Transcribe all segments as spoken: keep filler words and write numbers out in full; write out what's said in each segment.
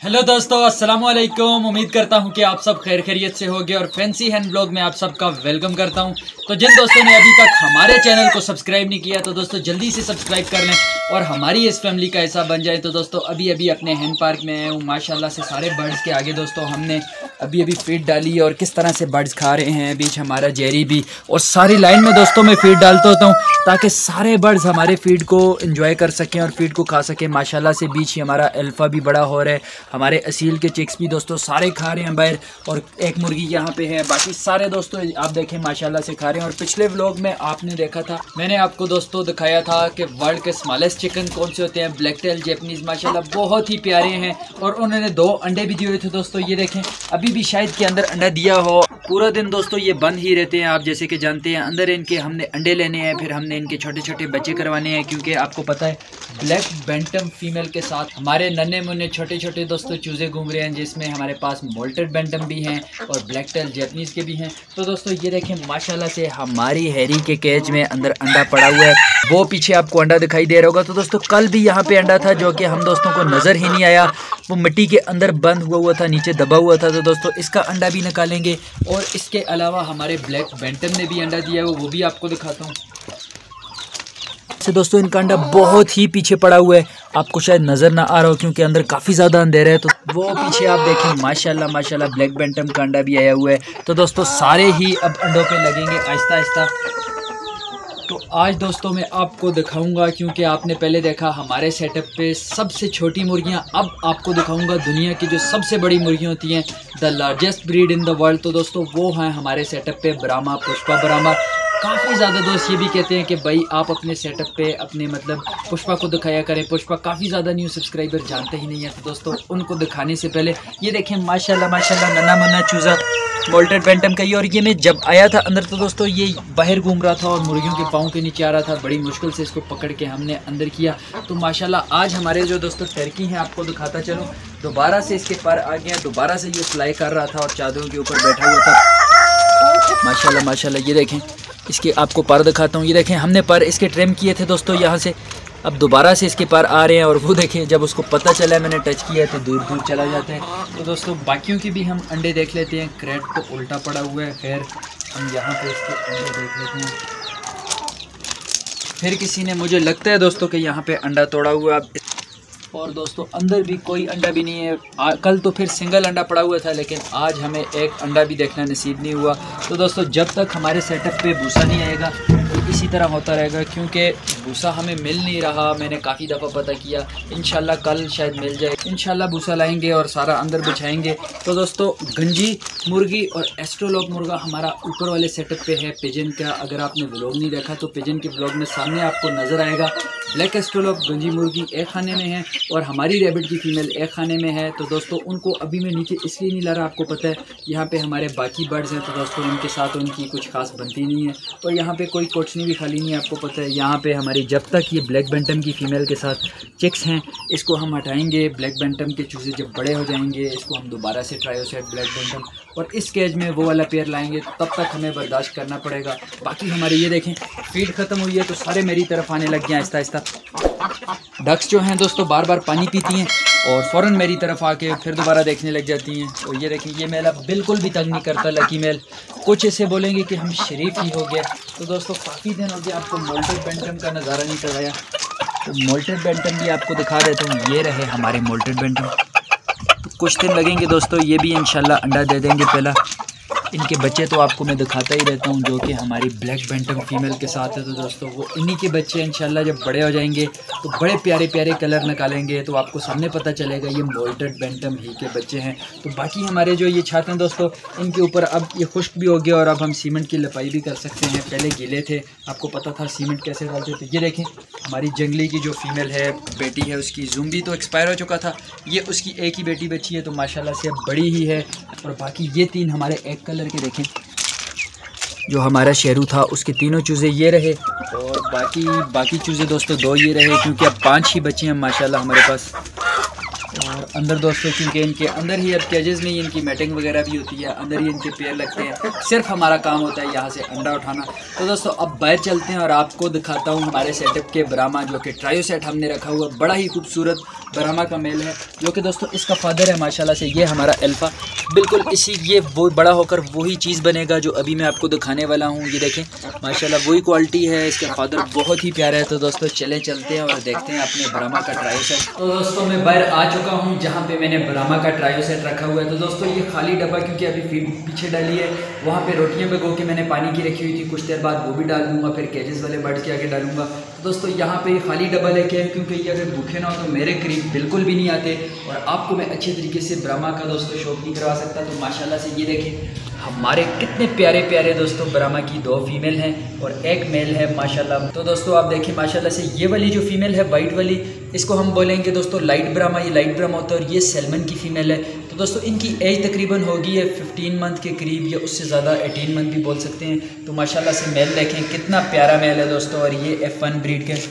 Hello दोस्तों, अस्सलाम वालेकुम। उम्मीद करता हूं कि आप सब खैर खैरियत से होंगे और फैंसी हैंड ब्लॉग में आप सबका वेलकम करता हूं। तो जिन दोस्तों ने अभी तक हमारे चैनल को सब्सक्राइब नहीं किया तो दोस्तों जल्दी से सब्सक्राइब कर लें और हमारी इस फैमिली का हिस्सा बन जाए। तो दोस्तों अभी अभी अपने हैंड पार्क में आए हूँ माशाल्लाह से। सारे बर्ड्स के आगे दोस्तों हमने अभी अभी फीड डाली और किस तरह से बर्ड्स खा रहे हैं। बीच हमारा जेरी भी और सारी लाइन में दोस्तों मैं फीड डालता होता हूँ ताकि सारे बर्ड्स हमारे फीड को एंजॉय कर सकें और फीड को खा सकें। माशाल्लाह से बीच ही हमारा अल्फ़ा भी बड़ा हो रहा है। हमारे असील के चिक्स भी दोस्तों सारे खा रहे हैं बाहर और एक मुर्गी यहाँ पे है। बाकी सारे दोस्तों आप देखें माशाल्लाह से खा रहे हैं। और पिछले व्लॉग में आपने देखा था, मैंने आपको दोस्तों दिखाया था कि वर्ल्ड के स्मॉलेस्ट चिकन कौन से होते हैं, ब्लैक टेल जैपनीज। माशाल्लाह बहुत ही प्यारे हैं और उन्होंने दो अंडे भी दिए हुए थे दोस्तों। ये देखें अभी भी शायद के अंदर अंडा दिया हो। पूरा दिन दोस्तों ये बंद ही रहते हैं, आप जैसे कि जानते हैं। अंदर इनके हमने अंडे लेने हैं, फिर हमने इनके छोटे छोटे बच्चे करवाने हैं क्योंकि आपको पता है ब्लैक बैंटम फीमेल के साथ हमारे नन्हे मुन्ने छोटे छोटे दोस्तों चूजे घूम रहे हैं, जिसमें हमारे पास मोल्टेड बैंटम भी हैं और ब्लैक टेल जैपनीज के भी हैं। तो दोस्तों ये देखें माशाल्लाह से हमारी हैरी के केज में अंदर अंडा पड़ा हुआ है। वो पीछे आपको अंडा दिखाई दे रहा होगा। तो दोस्तों कल भी यहाँ पे अंडा था जो कि हम दोस्तों को नज़र ही नहीं आया, वो मिट्टी के अंदर बंद हुआ हुआ था, नीचे दबा हुआ था। तो दोस्तों इसका अंडा भी निकालेंगे और इसके अलावा हमारे ब्लैक बैंटम ने भी अंडा दिया है, वो भी आपको दिखाता हूँ। से दोस्तों इनका अंडा बहुत ही पीछे पड़ा हुआ है, आपको शायद नज़र ना आ रहा हो क्योंकि अंदर काफ़ी ज़्यादा अंधेरा है। तो वो पीछे आप देखें माशाल्लाह माशाल्लाह ब्लैक बैंटम का अंडा भी आया हुआ है। तो दोस्तों सारे ही अब अंडों पे लगेंगे आहिस्ता आहिस्ता। तो आज दोस्तों मैं आपको दिखाऊंगा, क्योंकि आपने पहले देखा हमारे सेटअप पे सबसे छोटी मुर्गियां, अब आपको दिखाऊंगा दुनिया की जो सबसे बड़ी मुर्गियां होती हैं, the largest breed in the world. तो दोस्तों वो हैं हमारे सेटअप पे ब्राह्मा, पुष्पा ब्राह्मा। काफ़ी ज़्यादा दोस्त ये भी कहते हैं कि भाई आप अपने सेटअप पे अपने मतलब पुष्पा को दिखाया करें। पुष्पा काफ़ी ज़्यादा न्यू सब्सक्राइबर जानते ही नहीं है। तो दोस्तों उनको दिखाने से पहले ये देखें माशाल्लाह माशाल्लाह नन्हा मुन्ना चूज़ा मोल्टेड बैंटम का ही। और ये मैं जब आया था अंदर तो दोस्तों ये बाहर घूम रहा था और मुर्गियों के पाँव के नीचे आ रहा था। बड़ी मुश्किल से इसको पकड़ के हमने अंदर किया। तो माशाल्लाह आज हमारे जो दोस्तों टर्की हैं आपको दिखाता चलूँ। दोबारा से इसके पर आ गया, दोबारा से ये फ्लाई कर रहा था और चादरों के ऊपर बैठा हुआ था। माशाल्लाह माशाल्लाह ये देखें इसके आपको पर दिखाता हूँ। ये देखें हमने पर इसके ट्रिम किए थे दोस्तों यहाँ से, अब दोबारा से इसके पर आ रहे हैं। और वो देखें जब उसको पता चला है मैंने टच किया तो दूर दूर चला जाता है। तो दोस्तों बाकियों के भी हम अंडे देख लेते हैं। क्रेट तो उल्टा पड़ा हुआ है, खैर हम यहाँ पे इसके अंडे देख लेते हैं। फिर किसी ने मुझे लगता है दोस्तों कि यहाँ पे अंडा तोड़ा हुआ है और दोस्तों अंदर भी कोई अंडा भी नहीं है। आ, कल तो फिर सिंगल अंडा पड़ा हुआ था, लेकिन आज हमें एक अंडा भी देखना नसीब नहीं हुआ। तो दोस्तों जब तक हमारे सेटअप पे भूसा नहीं आएगा तो इसी तरह होता रहेगा, क्योंकि भूसा हमें मिल नहीं रहा। मैंने काफ़ी दफ़ा पता किया, इंशाल्लाह कल शायद मिल जाए। इंशाल्लाह भूसा लाएंगे और सारा अंदर बिछाएंगे। तो दोस्तों गंजी मुर्गी और एस्ट्रोलॉग मुर्गा हमारा ऊपर वाले सेटअप पे है पिजन का। अगर आपने व्लॉग नहीं देखा तो पिजन के व्लॉग में सामने आपको नज़र आएगा। ब्लैक एस्ट्रोलॉग गंजी मुर्गी एक खाने में है और हमारी रैबिट की फीमेल एक खाने में है। तो दोस्तों उनको अभी मैं नीचे इसलिए नहीं ला रहा, आपको पता है यहाँ पे हमारे बाकी बर्ड्स हैं। तो दोस्तों उनके साथ उनकी कुछ खास बनती नहीं है और यहाँ पे कोई कोचनी भी खाली नहीं है, आपको पता है। यहाँ पे हमारी जब तक ये ब्लैक बैंटम की फ़ीमेल के साथ चिक्स हैं इसको हम हटाएंगे। ब्लैक बैंटम के चूजे जब बड़े हो जाएंगे इसको हम दोबारा से ट्रायोसेट ब्लैक बैंटम और इस केज में वो वाला पेयर लाएंगे। तब तक हमें बर्दाश्त करना पड़ेगा। बाकी हमारी ये देखें फीड ख़त्म हुई है तो सारे मेरी तरफ आने लग गए आहिस्ता आहिस्ता। डक्स जो हैं दोस्तों बार बार पानी पीती हैं और फ़ौरन मेरी तरफ आके फिर दोबारा देखने लग जाती हैं। और ये देखें ये मेल अब बिल्कुल भी तंग नहीं करता। लकी मेल कुछ ऐसे बोलेंगे कि हम शरीफ ही हो गया। तो दोस्तों काफ़ी दिन हो गया आपको मोल्टेड बैंटम का नज़ारा नहीं करवाया, तो मोल्टेड बैंटम भी आपको दिखा देता हूँ। ये रहे हमारे मोल्टेड बैंटम। तो कुछ दिन लगेंगे दोस्तों, ये भी इंशाल्लाह अंडा दे देंगे। पहला इनके बच्चे तो आपको मैं दिखाता ही रहता हूँ जो कि हमारी ब्लैक बैंटम फीमेल के साथ है। तो दोस्तों वो इन्हीं के बच्चे इंशाल्लाह जब बड़े हो जाएंगे तो बड़े प्यारे प्यारे कलर निकालेंगे तो आपको सामने पता चलेगा ये मोल्टेड बैंटम ही के बच्चे हैं। तो बाकी हमारे जो ये छाते हैं दोस्तों इनके ऊपर अब ये खुश्क भी हो गया और अब हम सीमेंट की लपाई भी कर सकते हैं। पहले गीले थे, आपको पता था सीमेंट कैसे डालते थे। ये देखें हमारी जंगली की जो फीमेल है बेटी है उसकी ज़ुम्बी तो एक्सपायर हो चुका था, ये उसकी एक ही बेटी बची है तो माशाल्लाह से अब बड़ी ही है। और बाकी ये तीन हमारे एक कलर के देखें जो हमारा शेरू था उसके तीनों चूज़े ये रहे और बाकी बाकी चूज़े दोस्तों दो ये रहे, क्योंकि अब पांच ही बच्चे हैं माशाल्लाह हमारे पास। और अंदर दोस्तों क्योंकि इनके अंदर ही अब केजेस में ही इनकी मैटिंग वगैरह भी होती है, अंदर ही इनके पेयर लगते हैं, सिर्फ हमारा काम होता है यहाँ से अंडा उठाना। तो दोस्तों अब बाहर चलते हैं और आपको दिखाता हूँ हमारे सेटअप के ब्राह्मा, जो कि ट्रायो सेट हमने रखा हुआ, बड़ा ही खूबसूरत ब्राह्मा का मेल है, जो कि दोस्तों इसका फादर है माशाल्लाह से। ये हमारा अल्फ़ा बिल्कुल इसी ये वो बड़ा होकर वही चीज़ बनेगा जो अभी मैं आपको दिखाने वाला हूँ। ये देखें माशाल्लाह वही क्वालिटी है, इसका फादर बहुत ही प्यारा है। तो दोस्तों चले चलते हैं और देखते हैं अपने ब्राह्मा का ट्रायो सेट। तो दोस्तों मैं बाहर आ चुका हूँ जहाँ पे मैंने ब्राह्मा का ट्रायो सेट रखा हुआ है। तो दोस्तों ये खाली डब्बा क्योंकि अभी फीड पीछे डाली है, वहाँ पे रोटियाँ भिगो के मैंने पानी की रखी हुई थी, कुछ देर बाद वो भी डाल दूँगा, फिर केजेस वाले बर्ड्स के आगे डालूंगा। तो दोस्तों यहाँ पे खाली डब्बा लेके आए क्योंकि ये अगर भूखे ना हो तो मेरे करीब बिल्कुल भी नहीं आते और आपको मैं अच्छे तरीके से ब्राह्मा का दोस्तों शौक नहीं करवा सकता। तो माशाल्लाह से ये देखें हमारे कितने प्यारे प्यारे दोस्तों ब्राह्मा की दो फीमेल हैं और एक मेल है माशाल्लाह। तो दोस्तों आप देखिए माशाल्लाह से ये वाली जो फीमेल है वाइट वाली, इसको हम बोलेंगे दोस्तों लाइट ब्राह्मा, ये लाइट ब्राह्मा होता है, और ये सैल्मन की फ़ीमेल है। तो दोस्तों इनकी एज तकरीबन होगी है फिफ्टीन मंथ के करीब या उससे ज़्यादा, एटीन मंथ भी बोल सकते हैं। तो माशाल्लाह से मेल देखें कितना प्यारा मेल है दोस्तों, और ये एफ वन ब्रीड के।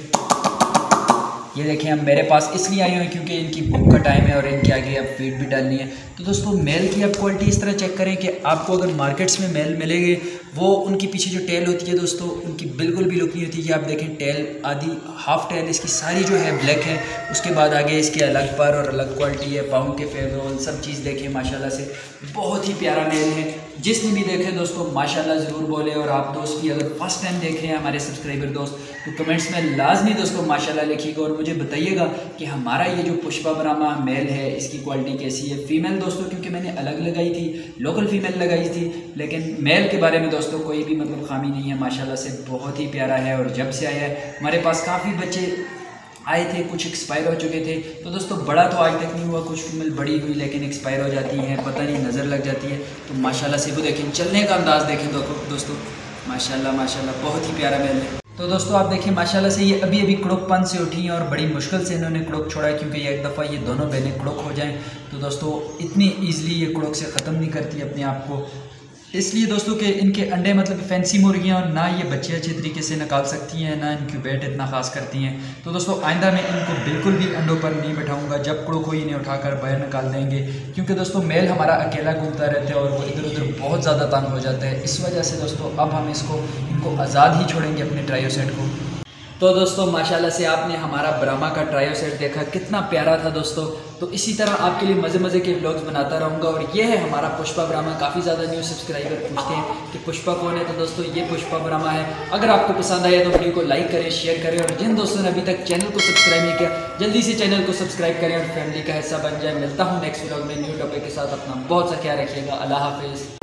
ये देखें हम मेरे पास इसलिए आए हुए हैं क्योंकि इनकी भूख का टाइम है और इनके आगे अब फीड भी डालनी है। तो दोस्तों मेल की आप क्वालिटी इस तरह चेक करें कि आपको अगर मार्केट्स में मेल मिलेंगे, वो उनकी पीछे जो टेल होती है दोस्तों उनकी बिल्कुल भी लुक नहीं होती। ये आप देखें टेल आधी हाफ टेल इसकी सारी जो है ब्लैक है, उसके बाद आगे इसके अलग पर और अलग क्वालिटी है, पाँव के फेवरोल सब चीज़ देखें माशाल्लाह से बहुत ही प्यारा मेल है। जिसने भी देखे दोस्तों माशाल्लाह ज़रूर बोले, और आप दोस्त भी अगर फर्स्ट टाइम देखें हमारे सब्सक्राइबर दोस्त तो कमेंट्स में लाजमी दोस्तों माशाल्लाह लिखिएगा और मुझे बताइएगा कि हमारा ये जो पुष्पा ब्राह्मा मेल है इसकी क्वालिटी कैसी है। फीमेल दोस्तों क्योंकि मैंने अलग लगाई थी, लोकल फीमेल लगाई थी, लेकिन मेल के बारे में दोस्तों कोई भी मतलब खामी नहीं है, माशाल्लाह से बहुत ही प्यारा है। और जब से आया है हमारे पास काफ़ी बच्चे आए थे, कुछ एक्सपायर हो चुके थे। तो दोस्तों बड़ा तो आज तक नहीं हुआ, कुछ फीमेल बड़ी हुई लेकिन एक्सपायर हो जाती हैं, पता नहीं नज़र लग जाती है। तो माशाल्लाह से वो देखें चलने का अंदाज़ देखें दोस्तों माशाल्लाह माशाल्लाह बहुत ही प्यारा मेल है। तो दोस्तों आप देखिए माशाल्लाह से ये अभी अभी क्रोकपन से उठी हैं और बड़ी मुश्किल से इन्होंने क्रोक छोड़ा है, क्योंकि एक दफ़ा ये दोनों बहनें क्रोक हो जाएं तो दोस्तों इतनी ईजिली ये क्रोक से ख़त्म नहीं करती अपने आप को, इसलिए दोस्तों कि इनके अंडे मतलब फैंसी मुर्गियाँ और ना ये बच्चे अच्छे तरीके से निकाल सकती हैं, ना इनक्यूबेट इतना खास करती हैं। तो दोस्तों आइंदा मैं इनको बिल्कुल भी अंडों पर नहीं बैठाऊंगा, जब क्रोक हो इन्हें उठाकर बाहर निकाल देंगे, क्योंकि दोस्तों मेल हमारा अकेला घूमता रहता है और वो इधर उधर बहुत ज़्यादा तंग हो जाता है। इस वजह से दोस्तों अब हम इसको इनको आज़ाद ही छोड़ेंगे अपने ट्रायो सेट को। तो दोस्तों माशाल्लाह से आपने हमारा ब्राह्मा का ट्रायो सेट देखा कितना प्यारा था दोस्तों। तो इसी तरह आपके लिए मज़े मज़े के व्लॉग्स बनाता रहूँगा। और ये है हमारा पुष्पा ब्राह्मा। काफ़ी ज़्यादा न्यू सब्सक्राइबर पूछते हैं कि पुष्पा कौन है, तो दोस्तों ये पुष्पा ब्राह्मा है। अगर आपको पसंद आया तो वीडियो को लाइक करें, शेयर करें, और जिन दोस्तों ने अभी तक चैनल को सब्सक्राइब नहीं किया जल्दी से चैनल को सब्सक्राइब करें और फैमिली का हिस्सा बन जाए। मिलता हूँ नेक्स्ट व्लॉग में न्यू टॉपिक के साथ। अपना बहुत सा ख्याल रखिएगा। अल्लाह हाफिज़।